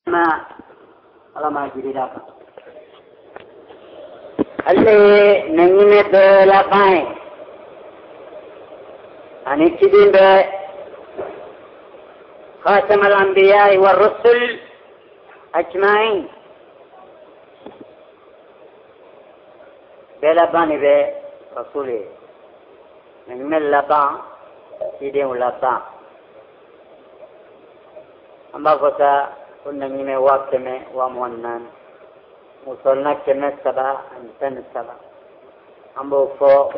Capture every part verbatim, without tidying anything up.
ما lama jadi dapat. Alle nangine be la pae. Ani kidin be خاتم الأنبياء والرسل أجمعين. بلا باني be رسولي. نعمل لبا كدين لبا. أما فتا كنا نيمة واكمة وامونان وصلنا كمة سبعة أنتن سبعة أمبو فو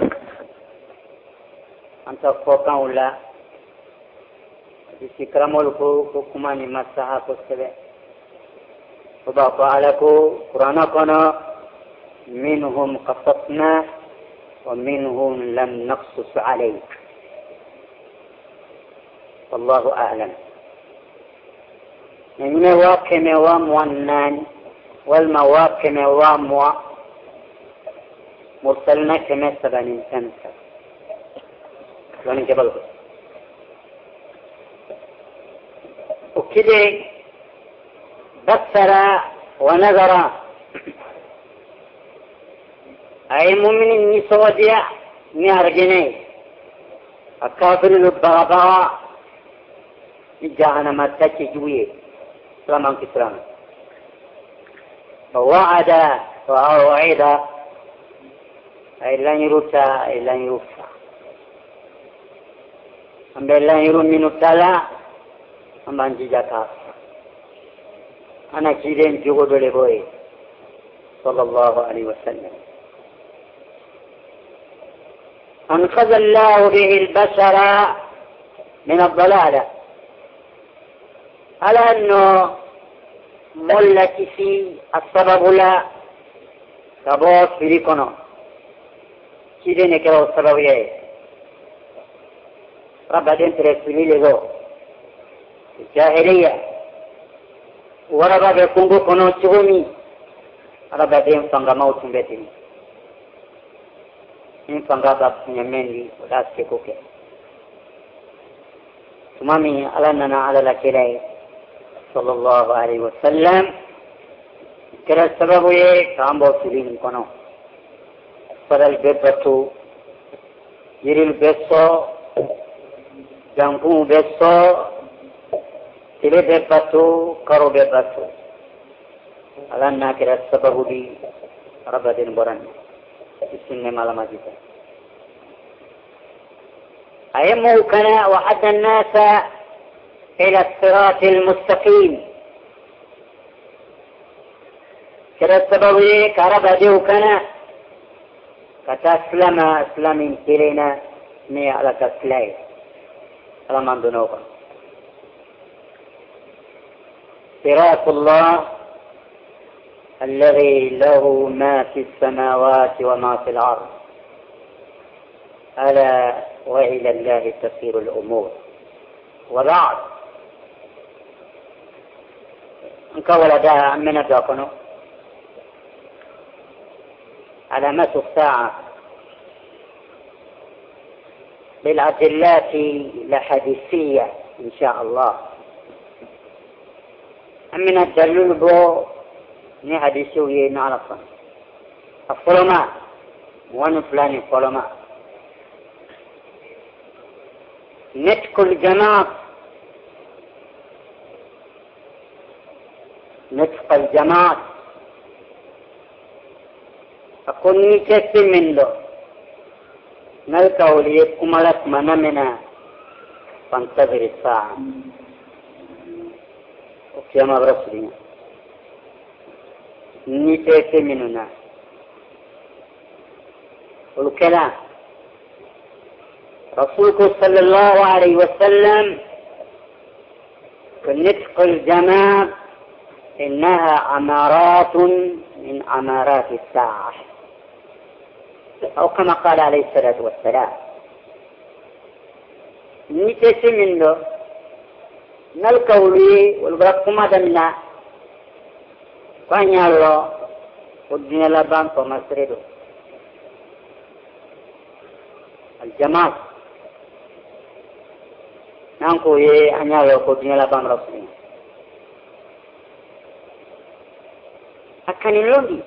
أنت فو كاولا بسكرامول كو كماني مسها كسبة فبقى علىكو قرآن كنا منهم قصصنا ومنهم لم نقصص عليك والله أعلم. نمنا واكمة واموانان والمواكمة واموا مرسلنا كما سبعين سنة لون جبل وكده بصر ونظر أي مؤمن نسوديا نهرجني الكافر البغبغاء جهنم تجويه سلام كسران فوعد ووعد أي لن يرسى أي لن يوفى أم لن يرون من التلا أم أنجي جاكا أنا كيدين جوغو لبوي صلى الله عليه وسلم أنقذ الله به البشر من الضلالة على أنه ملتي في السبب لا سبب فريقنا كده نكره السبب ياه رب بعدين ترسمي له الجاهلية ورب بيكونغو كنو تشومي رب بعدين فانغا موت بيتي إن فانغا باب نيمني ولا سكوكي تمامي على أننا على الكلاي صلى الله عليه وسلم كرا سبب ये काम बहुत सुरीन कनो सरल बेबतु यरिल बेसो जंगू बेसो तिले बेबतु करो बेबतु अलन्ना करा सबब दी रबदिन बरन इसने मालूम आजिता अयमु कना वहद الناس إلى الصراط المستقيم كذا السبوي كربا ديو كنا كتسلم أسلم كلنا مي على تسلاي على من دونوكا صراط الله الذي له ما في السماوات وما في الأرض ألا وإلى الله تسير الأمور وبعد انكولا دا من الداكنو علامات الساعة بالأدلات الحديثية إن شاء الله من الدليل بو ني حديثي نعرفه الظلماء وان فلان الظلماء نتك الجماعة نتق الجماعة أكون نيجس من له نلقى وليكم لك منامنا فانتظر الساعة وكما برسلنا نيجس مننا والكلام رسولك صلى الله عليه وسلم نتق الجماعة إنها عمارات من عمارات الساعة أو كما قال عليه الصلاة والسلام نتسي من له نلقولي والبرقم دمنا فانيا الله والدنيا لبان فمسرده الجماعة نانكو يه أنيا الله والدنيا لبان رسولين أكن لوندي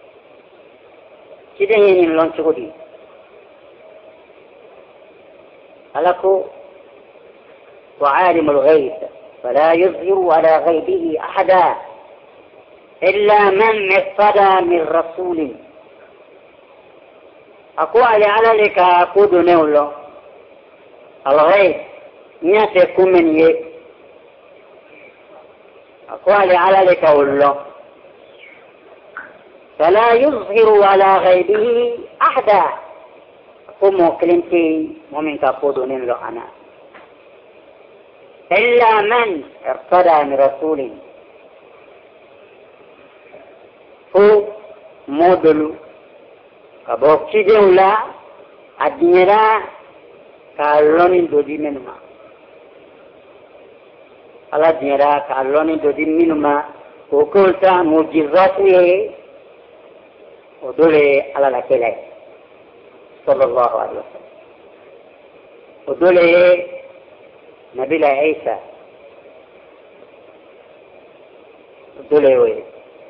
كده ين لون تقولي ألكو وعالم الغيب فلا يظهر على غيبه أحدا إلا من ارتضى من رسول أقوى على لك أقود نولو الغيب نياتكم من يك أقوى على لك أولو فلا يظهر على غيبه أحدا قم كلمتي ومن تقود نولو أنا إلا من ارتضى من رسول هو مودلو كبوكي جولا أدنيرا كالوني دودي منما على أدنيرا كالوني دودي منما وكلتا مجزاتي ودولي على لكيلي صلى الله عليه وسلم ودولي نبي عيسى ودولي وي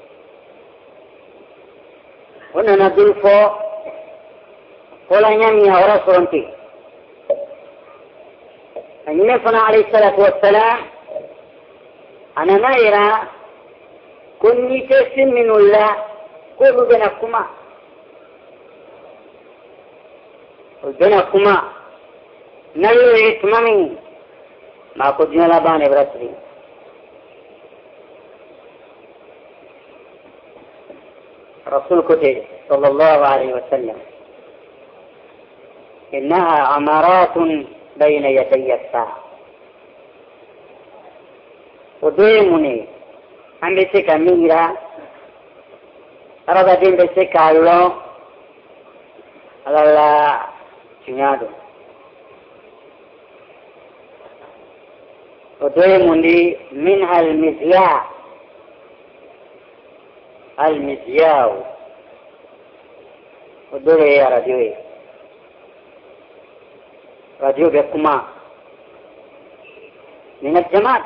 هنا ندل فو فلا يمي أورا سرنتي النبي عليه الصلاة والسلام أنا نايرا كني تسم من الله كل بينكما بينكما نلو إتمامي ما كنت نلابان برسلي رسول كتير صلى الله عليه وسلم إنها أمارات بين يدي الساعة وديمني أم بسك ميرا أراد دين بسك الله على الله سنادو وديمني منها المزياء المزياء ودولي يا راديوي راديو بكما من الجماعة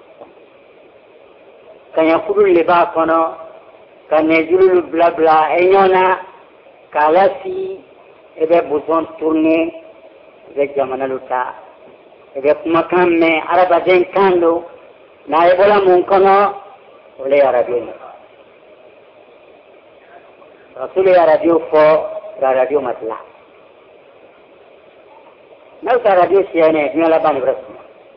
كان يقول اللباء كنا كان يجول البلا بلا ايونا كالاسي ebe buzon tourner ebe jamana luta ebe kuma kan me araba den kando na ebola mun kono ole ya radio رسول يا راديو فو راديو مثلا نوتا راديو سيانة نيولا باني برسول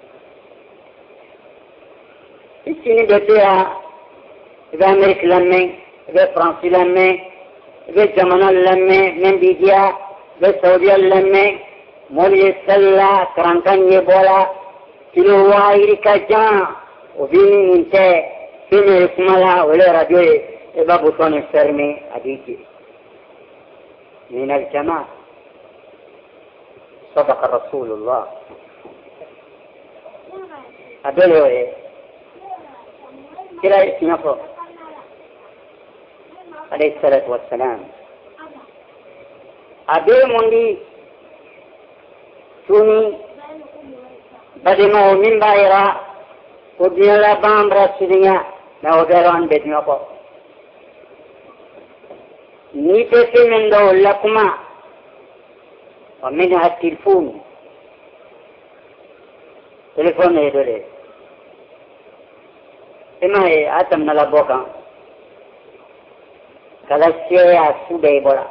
إسيني بيتيا إذا أمريك لمي إذا فرنسي لمي إذا جمانا لمي من بيديا إذا سعوديا لمي مولي سلا كرانكان يبولا كيلو وايريكا جان وبيني انت فيني ركمالا ولا راديو إذا بطون السرمي أديكي من الجماعة صدق رسول الله أدلوا إيه كلا يسنفوا عليه الصلاة والسلام أدل مندي سوني بدمو من بايرا ودنيا لا بام رسوليا نودران بدمو نيتي من دول لكما ومنها التلفون تلفون يدوري إما هي آتم نلا بوكا كالاسيا سودي بولا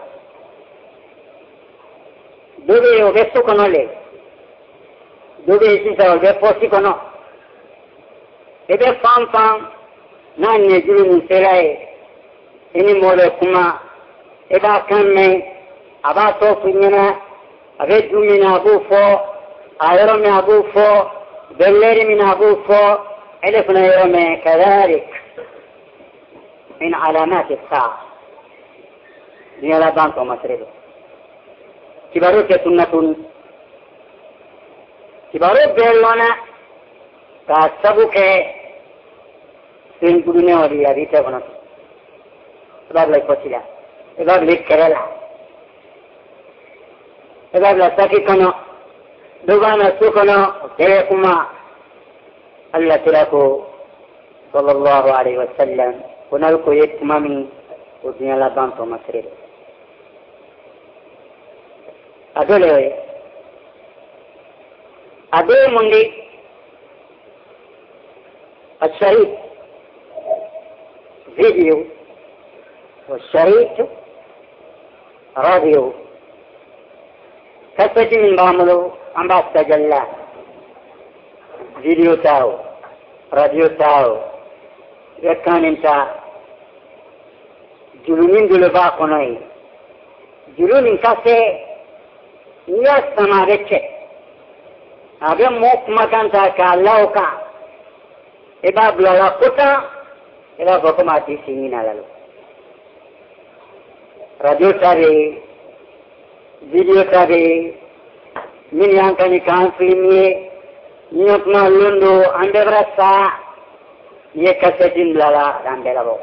دوبي وبسو كنو لي دوبي سيسا وبسو كنو إذا فام فام نان نجلو من سلاي إني مولي كما إذا كان من أبا صوفينا أبدو من أبو فو أيرو من أبو فو بليري من أبو فو إلفنا يوم كذلك من علامات الساعة ديالا بانكو مسرد كبارو كسنة كبارو بيلونا كاسبو كي سنكدوني ودي أبيتا كنا سباب لاي فوسيلا سباب لاي كرلا سباب لا ساكي كنا دوغانا سوكنا تيكما الله تلاكو صلى الله عليه وسلم ونلقو يتمامي ودنيا لبانتو مسرد أدولي أدو مندي الشريط فيديو والشريط راديو كسبت من بعمله عم بستجلى فيديو تاو راديو تاو يكان انت جلونين دول باقوني جلونين كاسي نياس سمارتش أبي موك مكان تاكا لوكا إبا بلا قطع إبا بكماتي سينين على لو راديو تاري فيديو تاري من يانكني كان فيلمي نيوكما لندو عند برسا يكسجين بلا عند لبو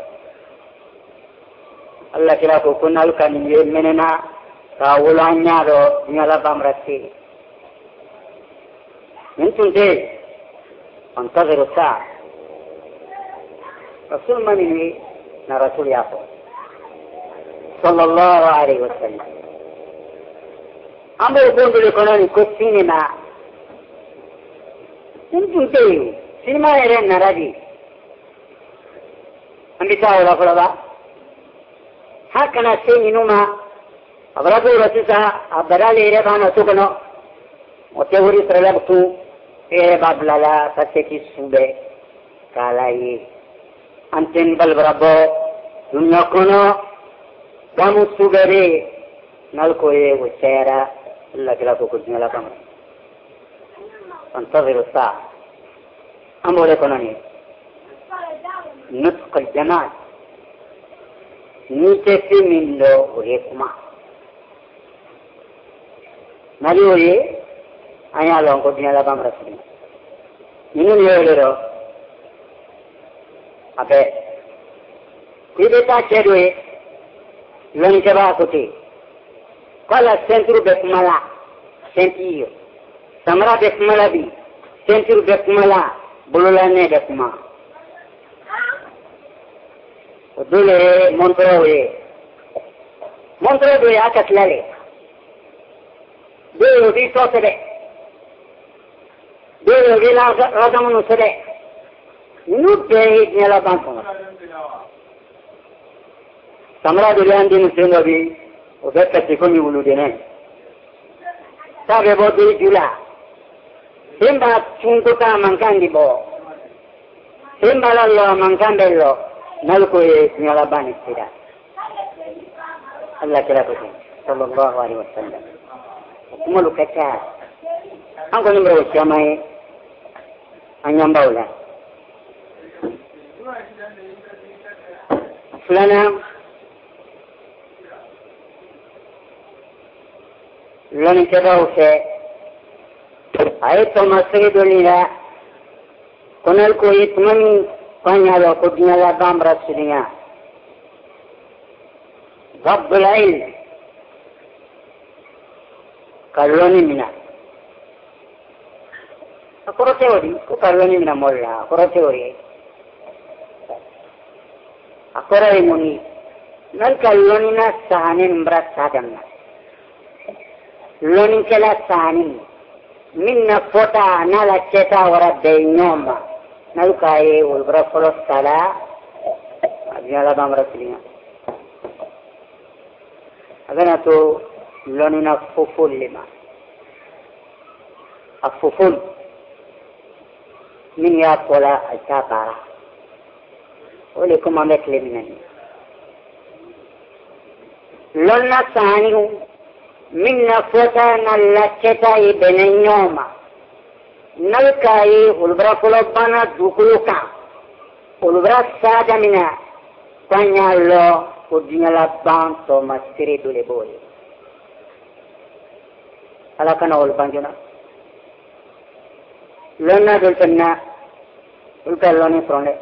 الله كلا كنا لكن يمننا كاولانيا رو نيالا بامرتي انتم دي انتظروا الساعة رسول مني رسول يعقوب صلى الله عليه وسلم أمر يقول لكم كو سينما انتم دي سينما يرين نراجي أمبتاو رفضا هكذا سينما أبرادو رسيسا أبرالي ربانا سكنو وتوري سرلبتو إيه بابلالا سسكي سوبي كالاي أنتن بالبرابو دنيا كنو دامو سوبري نالكوي وشيرا الله كلاكو كجنة لكم انتظروا الساعة أمو لكنوني نطق الجمال نيتي من لو وهيكما ناليوري أنا لون كجنة لكم رسولي نينو نيوليرو أبي كيبتا چيروي لون كبا كتي قال سنترو بسملا سنتيو سمرا بسملا بي سنترو بسملا بلولاني بسما ودولي منتروي منتروي أكت لالي دولو دي توسدي دولو دي رضمونو سدي نوبي نيلا بانكو سمرا دوليان دي نسينو بي وبكت كوني ولودين سابي بودي جولا سيمبا تشونتوكا مانكان دي بو سيمبا لالو مانكان بيلو نالكو نيالا باني سيدا الله كلا كتن صلى الله عليه وسلم وكمالو كتا أنكو نمبر وشامي أنيام باولا فلانا لن كباو سي أيتو مسجد لنا كنال كو يتمني قنيا لو قدنا لبام رسولنا ضب العلم قالوني منا أقرأ تيوري كو قالوني منا مولا أقرأ تيوري أقرأ يموني نال قالوني نا سهانين مرات سادمنا لونين كلا ساني من فوتا نالا تشتا ورا بينوم نلقاي والبرفلو سالا أجيالا بامرسلين هذا تو لونين فوفول لما الفوفول من يا فولا الشاطرة ولكم أمك لمنني لوننا ساني من نفوتا نلچتا بنيوما نلقاي والبرا فلوبانا دوكلوكا والبرا سادا منا قنيالو ودنيا لبان تو مسيري دولي بولي ألا كان أول بانجونا لنا دولتنا دولتا لوني فروني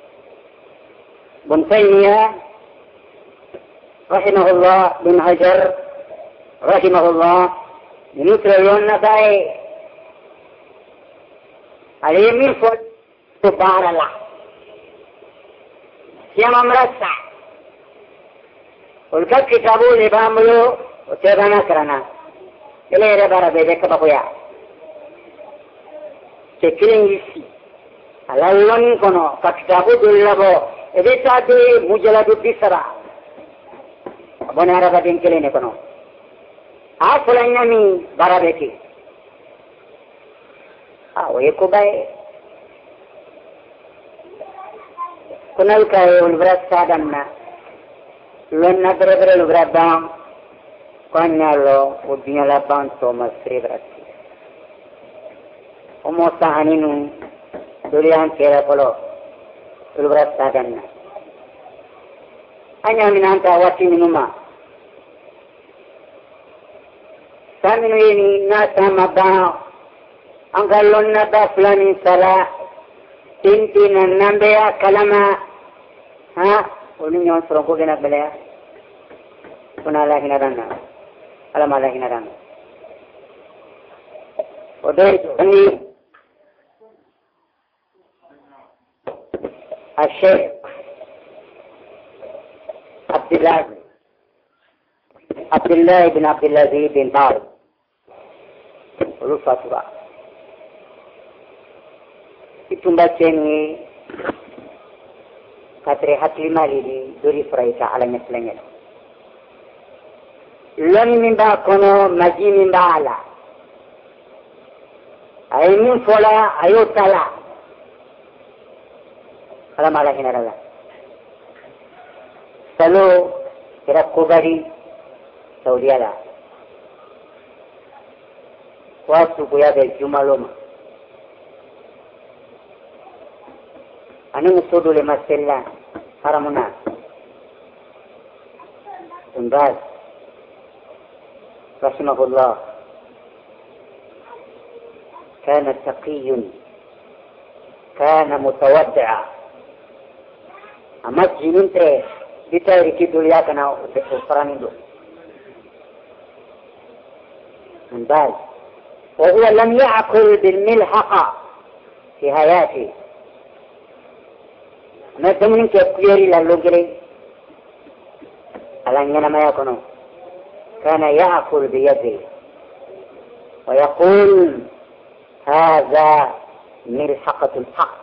بن تيمية رحمه الله بن حجر رحمه الله ينكر لنا باي عليه من فوق تبار الله siamo merasa. Ulka kitabu libamulu utebana karana. Ele ere bara bebe kabakuya. Cekiling isi. Alalon kono kitabu dullabo. Ede tadi mujaladu bisara. Bonara badin kelene kono. Afulanya mi bara beki. Ah, oye kubai. Kunal kaya ulbras sadanna. Lonna berebere lubrabam. Kanyalo udinya labang Thomas Ribrati. Omo sahaninu dulian kera polo ulbras sadanna. Hanya minanta wati minuma. Saminu ini nasa mabang. Anggal lonna da fulani sala. Tinti na nambea kalama. Ha? Uli nyon serongko kena belaya. Punala hinarana. Alamala hinarana. Odai ini. Asyik. Abdullah. Abdullah bin Abdulaziz bin Baz. Ulu fatura. Itumba ceni katre hatli mali di duri fraita alanya selengel. Lani mimba kono maji mimba ala. Aini fola ayo tala. Alam ala hinarala. Salo kira kubari Saudi ala. Wasu kuya de jumaloma. Ani musudu le masella haramuna Umbaz رحمه الله كان تقي كان متودع أما جنين تري بتاريخ الدنيا كنا أفراني دو Umbaz وهو لم يأكل بالملحقة في حياته ما تمنين كيري لالوغري ألانينا ما يكونوا كان يأكل بيده ويقول هذا ملحقة الحق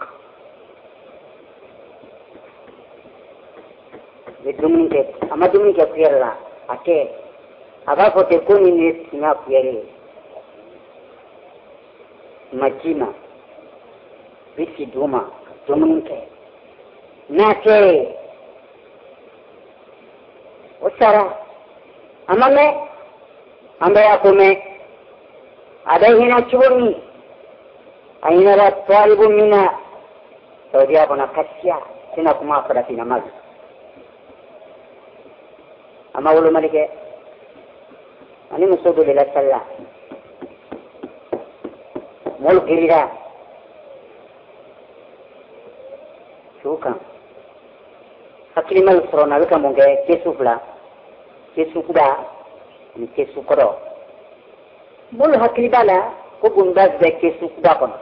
بدمين كير أما دمين كير لا أكيد أبا فتكون نسنا كيري مجيما بيسي دوما دمين كير nake usara amame ambe akume adahina chuni aina la talibu mina saudia kuna kasia sina kuma pada sina mazi ama ulu malike ani musudu lila salla mul girira suka hakilimal frona wika munge kesu fla kesu kuda ni kesu koro mul hakilibala ko bundas be kesu kuda kono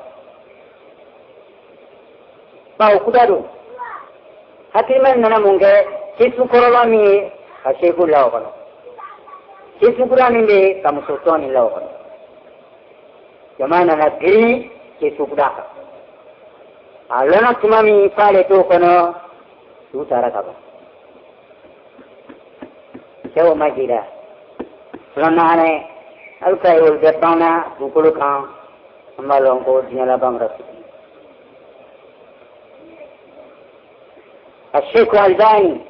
bawo kuda do hakilimal nana munge kesu koro la mi asheku lawo kono kesu kuda ni be kamusotoni lawo kono jamana na giri kesu kuda ka alona tumami pale to kono utara kaba sewa majida sunane alkai ul betana bukulu kan amalong ko dinyala bang rasu Asyik Al-Albani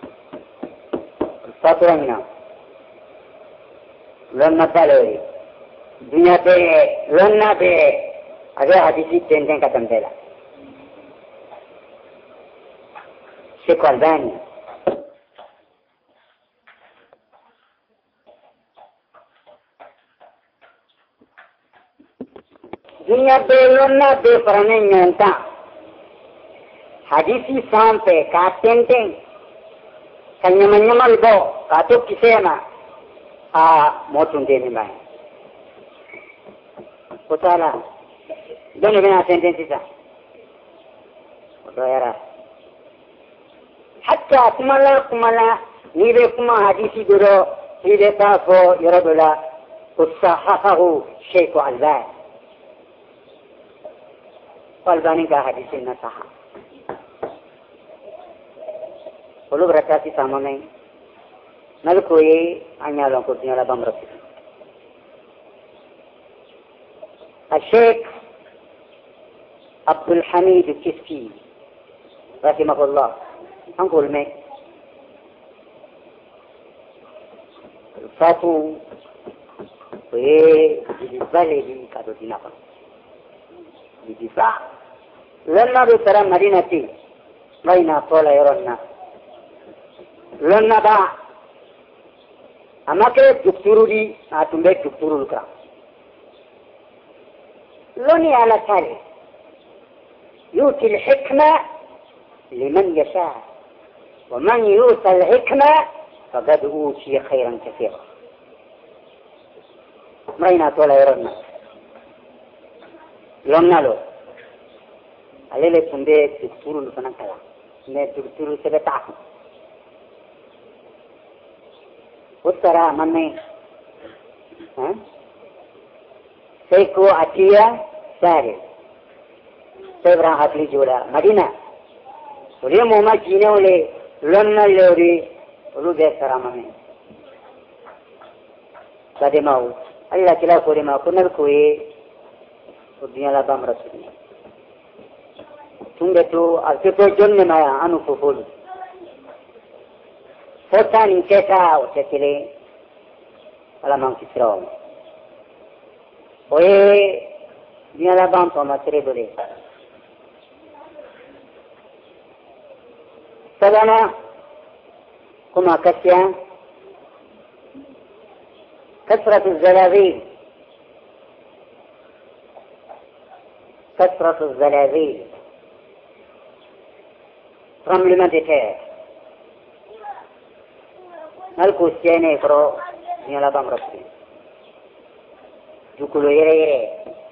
satuannya lonna pale dunia pe lonna pe ada hadis tentang kata bela Syekh Al-Albani dunia belonna be perane nyonta hadisi sampai katenteng kanyaman-nyaman bo katuk kisena a motun deni mai kotala doni bena sentensi sa oto era حتى كملا كملا نيبي كما حديثي درو نيبي تافو يردولا وصححه شيخ الباني والباني کا حدیث نہ صحا ولو برکاتی سامنے نل کوئی انیالوں کو دنیا بم رکھ الشيخ عبد الحميد الكسكي رحمه الله نقول میں فاتو ويه بالي كادو دينا بدفاع لنا بترى مدينتي بين طول يرنا لنا با أما كي دكتورو دي أتومبي دكتورو لكرا لوني على تالي يؤتي الحكمة لمن يشاء ومن يؤتى الحكمة فقد أوتي خيرا كثيرا بين طول يرنا لنا لو عليه تنبه دكتور لفنا كلا نه دكتور سبتاه وترى مني ها سيكو أتيا ساري سيبرا هاتلي جولا مدينة وليه موما جينه وليه لنا لوري ولو بيسرا مني كده ماو الله كلا كوري ما كنا الكوي الدنيا لا بام رسولي تونجة تو أرتكو جن ما أنو ففول فتاني كيسا وتكلي على ما كسرهم ويه الدنيا لا بام توما تريبولي سبنا كما كسيا كثرة الزلازل كثرة الزلازل رمل مدته نلقو سيني فرو نيلا بام رسي جوكولو يري يري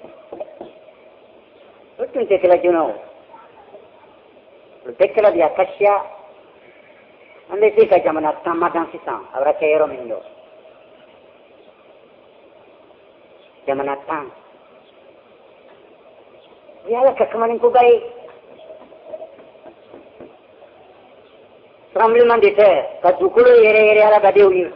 وتن تكلا جنو تكلا بيا كشيا عندي سيكا جمانا تاما دانسيسان أورا كيرو منو جمانا تام يالا ككمانين كوغاي رمل مندته كدوكولو يري يري على بديوني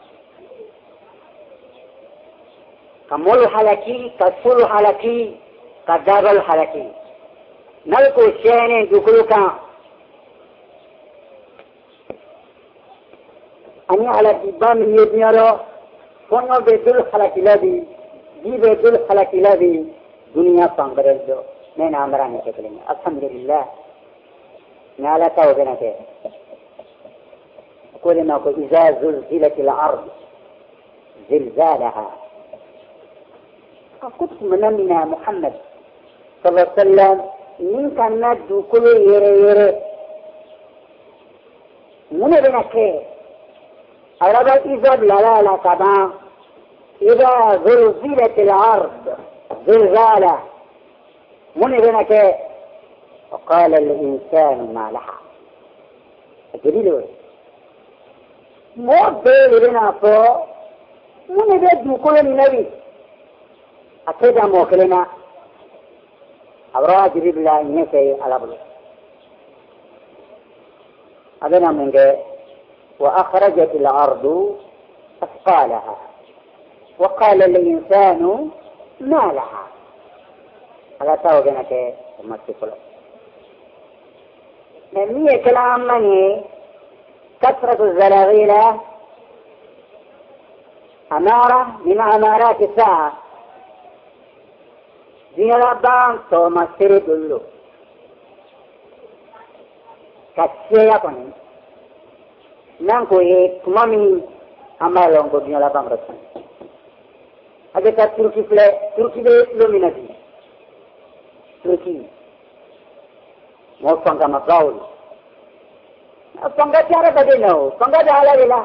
كمول حلقي كسول حلقي كدابل حلقي نلقو سيني دوكولو كان أني على دبام يبنيرو فنو بدل حلقي لدي دي بدل حلقي لدي دنيا فانبرزو من أمراني كتلين الحمد لله نالا توبنا كي أقول إنه إذا زلزلت الأرض زلزالها قلت مننا محمد صلى الله عليه وسلم من كان ندو كل يري يري من بنا كي أربا إذا لا لا طبعا إذا زلزلت الأرض زلزالها من بنك وقال الإنسان ما لها أجريله مو بيل بنا فو من بيد كل النبي أكيد موكلنا أبرا جريب لا ينسي على بلو أبنا منك وأخرجت الأرض أثقالها وقال الإنسان ما لها على توجنا كه مستقبل نمية كلام مني كثرة الزلازل أمارة من أمارات الساعة دين الأبان توما سيري دلو كسيا كوني نانكو إيه كمامي أمالون كو دين الأبان رسول هذا كتركي فلا تركي ده لوميناتي تركي mau pangga magaul pangga cara badeno pangga hala vela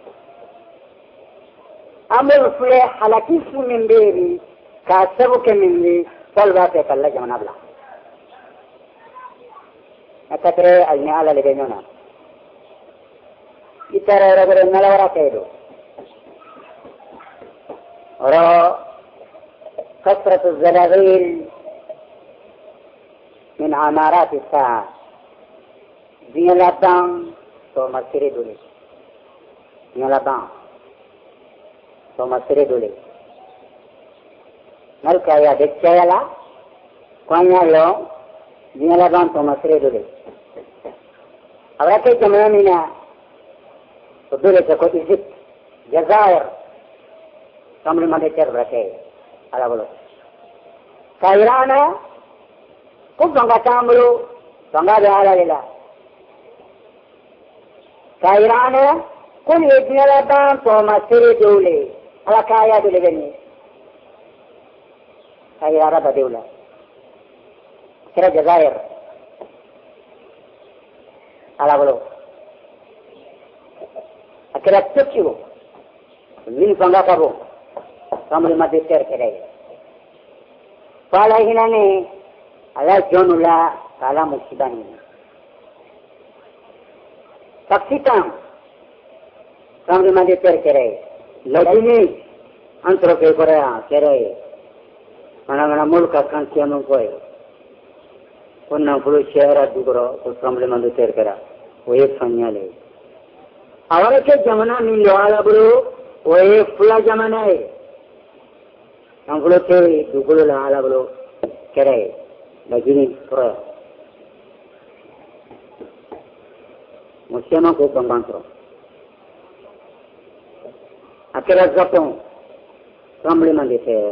amul fule halaki fu memberi ka sabu ke minni salwa te kala jamana bla akatre alnya ala legenyona itara ragore nalawara kaido oro كثرة الزلازل من عمارات الساعة ديالاتان تو مسيري دولي ديالاتان تو مسيري دولي نلقى يا دكتيالا كونيا لو ديالاتان تو مسيري دولي أوراكي جمعنا دولي تكو إيجيبت جزائر كمل مدتر بركي ala bolo kairana ko ganga tamlo ganga ala lela kairana ko yednala ban to masire dole ala kaya dole gani kayara badula kira jazair ala bolo akira tokyo zin ganga kabo kamul mati ter kere pala hinane ala jonula kala musibani saksitan kamul mati ter kere lajini antro ke korea kere mana mana mulka kan kiamu koy konna bulu shehra dugro ko kamul mati ter kera oye fanyale awara ke jamana min lo ala bulu oye fula jamana hai Angkulo ke dukulo la ala bolo kere lagini pro Musyama ko pambantro akira Japon tremblement de terre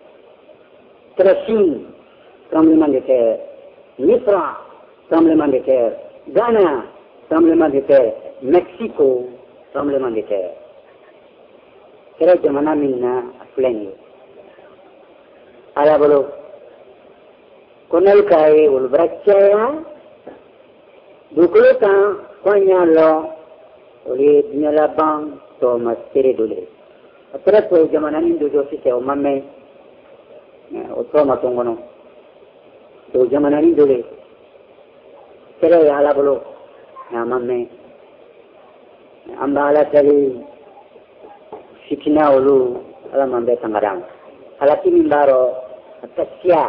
Chine tremblement de terre Misra tremblement de terre Ghana tremblement de terre Mexico tremblement de terre kere jamana minna afleni ala bolo konal kai ul braccia dukulu ta konya lo uli nyala bang to mastere dole atra to jamana ni dojo si te o mamme o to ma tongono to jamana ni dole tere ala bolo na mamme amba ala tali sikina ulu ala mambe tangarang ala tini baro atasya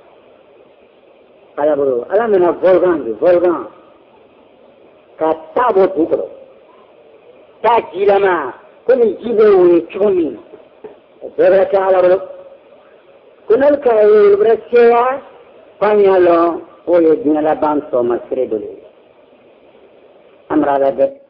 ala bro ala mena volgan volgan ka tabo tukro ta jilama kuni jibe we chuni bera ka ala bro kunal ka e brasya panyalo oye dinala banso masredole amra la de